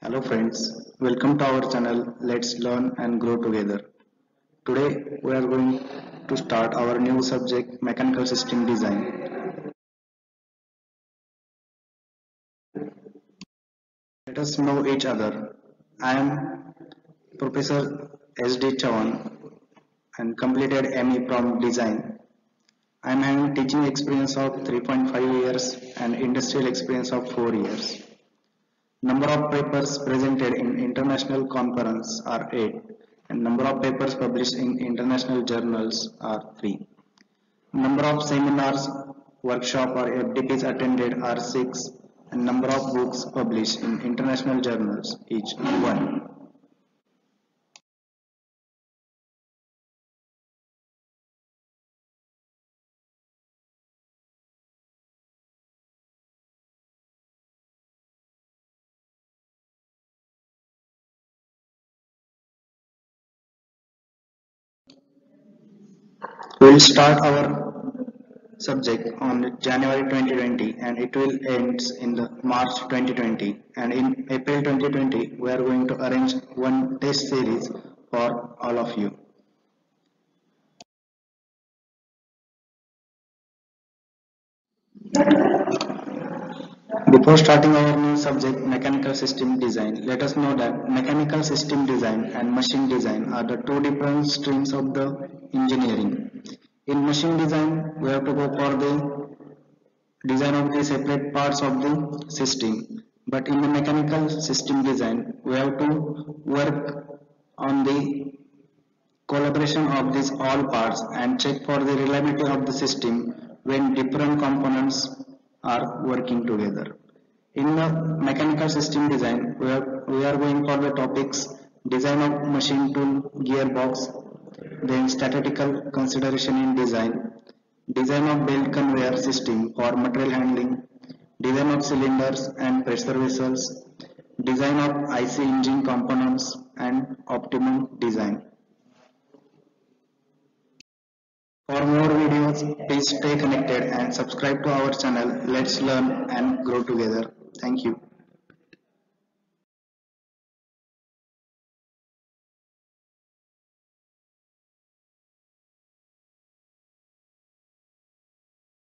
Hello friends, welcome to our channel. Let's learn and grow together. Today we are going to start our new subject, mechanical system design. Let us know each other. I am Professor S.D. Chavan and completed ME from design. I am having teaching experience of 3.5 years and industrial experience of 4 years. Number of papers presented in international conference are 8 and number of papers published in international journals are 3. Number of seminars, workshop or FDPs attended are 6 and number of books published in international journals is 1. We will start our subject on January 2020 and it will end in the March 2020, and in April 2020 we are going to arrange one test series for all of you. Before starting our new subject, mechanical system design, let us know that mechanical system design and machine design are the two different streams of the engineering. In machine design, we have to go for the design of the separate parts of the system. But in the mechanical system design, we have to work on the collaboration of these all parts and check for the reliability of the system when different components are working together. In the mechanical system design, we are going for the topics design of machine tool gearbox, then statistical consideration in design, design of belt conveyor system for material handling, design of cylinders and pressure vessels, design of IC engine components and optimum design. For more videos, please stay connected and subscribe to our channel. Let's learn and grow together. Thank you.